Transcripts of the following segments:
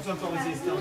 Och sen tar vi sista.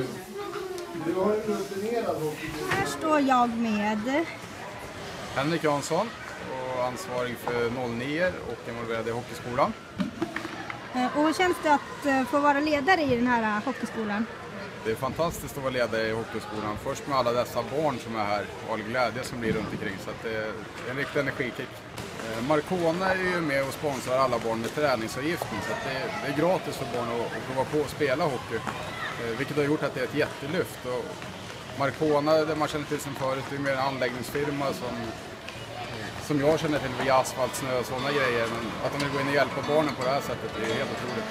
Här står jag med Henrik Jansson och ansvarig för 09 och involverad i hockeyskolan. Och hur känns det att få vara ledare i den här hockeyskolan? Det är fantastiskt att vara ledare i hockeyskolan. Först med alla dessa barn som är här och all glädje som blir runt omkring. Så att det är en riktig energikick. Marcona är ju med och sponsrar alla barn med träningsavgiften. Så att det är gratis för barn att prova på att spela hockey. Vilket har gjort att det är ett jättelyft. Och Marcona, det man känner till sedan förut, är mer en anläggningsfirma som jag känner till via asfalt, snö och sådana grejer. Men att de vill gå in och hjälpa barnen på det här sättet, det är helt otroligt.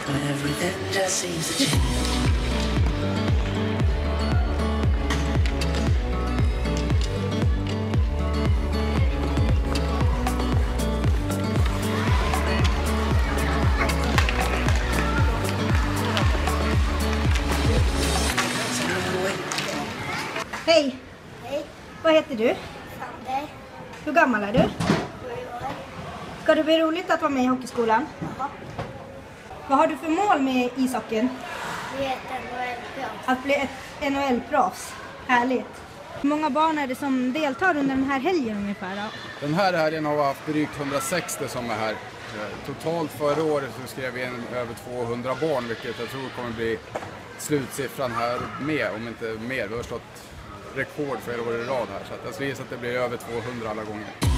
Hej! Hej, Vad heter du? Sander. Hur gammal är du? 7 år. Ska det bli roligt att vara med i hockeyskolan? Jaha. Vad har du för mål med ishockeyn? Vi är ett NHL-proffs. Att bli ett NHL-proffs. Härligt. Hur många barn är det som deltar under den här helgen ungefär då? Den här helgen har vi haft drygt 160 som är här. Totalt förra året så skrev vi in över 200 barn, vilket jag tror kommer bli slutsiffran här med, om inte mer. Vi har slått rekord flera år i rad här, så att jag skulle gissa att det blir över 200 alla gånger.